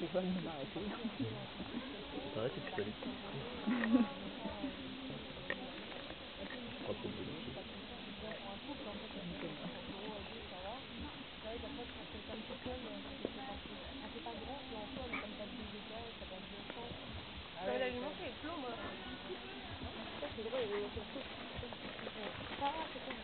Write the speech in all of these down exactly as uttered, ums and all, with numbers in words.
sais pas de m'arrêter. T'arrêtes et tu peux aller te coucher. Tu feras peut-être de la pied. Ah ouais, là, lui manquait, Flo, moi. C'est drôle, il manquait Flo. Ah, c'est quoi,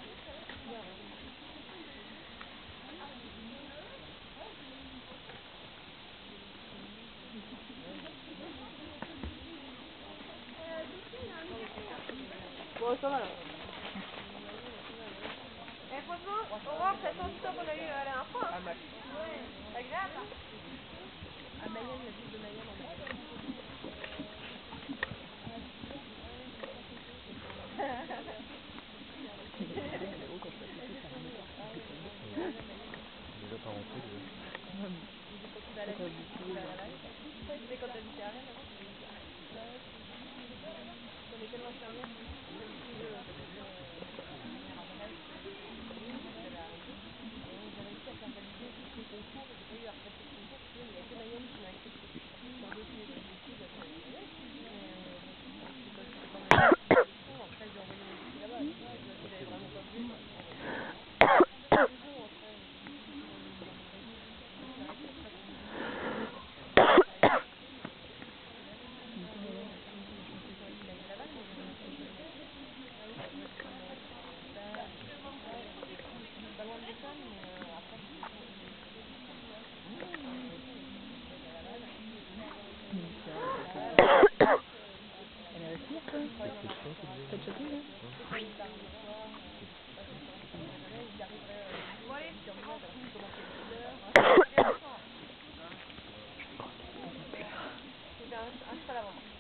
bon, ça va là. Eh, franchement, Aurore, ça change du temps qu'on a eu à la dernière fois. Hein. Ah, bah. Ouais, c'est agréable. Hein. À Mayenne, la ville de Mayenne, on est. Déjà pas rentré déjà. Tu vas à la ville, tu vas à Laval. Tu sais quand t'habitais à Rennes avant, tu dis ah, on est tellement soignés. Même si eux, ma mère à Brest, j'avais arrêté. Et donc j'ai réussi à faire valider tous les concours. J'ai pas eu à repasser le concours, il n'y a que Mayenne qui m'a accepté. Sur dossier, donc du coup, bah, c'est Mayenne. Mais euh, bon, c'est pas, c'était pas Mayenne. Après, j'ai envoyé mon dossier là-bas. Donc euh, si j'avais vraiment pas voulu, j'aurais pas envoyé. Mais bon, après, c'est vrai qu'après, pour me dire, il a eu Laval, mais j'avais une école de médecine. Moi, j'ai fait mon stage, c'est pas loin de l'école, mais euh, après, je pouvais pas aller comme ça. Je vais à Laval. Elle est restée après. T'as choqué là? Bon, allez, c'est bon. Je sais pas. J'ai un, un cheval à vendre.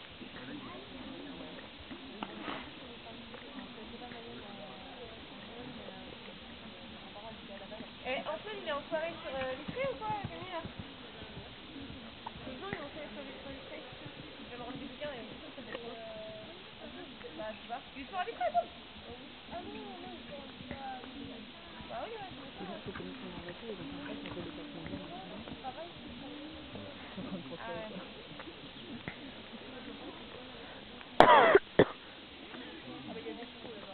Et Antoine, il est en soirée sur euh, Vitré ou quoi, Camille là? Ils ont une entrée sur Vitré. Il devait me rendre des bouquins et du coup ça fait trop. Bah, je sais pas. Il est toujours à Vitré, toi? Ah non, non, ils sont pas. Bah oui, ouais, c'est pour ça. Il faut connaître son voiture, ils ont fait ça, ils ont fait des personnes bien. Ils travaillent, ils travaillent. Ils sont en train de construire ça. Ah bah il y a des chevaux là-bas.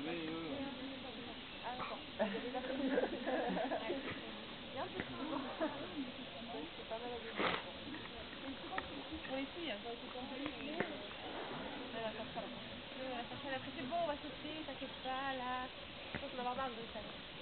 Ah d'accord. Il y a des personnes. Il y a un peu de tout dedans. C'est pas mal à dédier, je pense. Pour les filles. Elle va faire ça là. Elle va faire ça, elle a fait c'est bon, on va sauter, t'inquiète pas, là. Je pense qu'on va avoir marre de Bruxelles.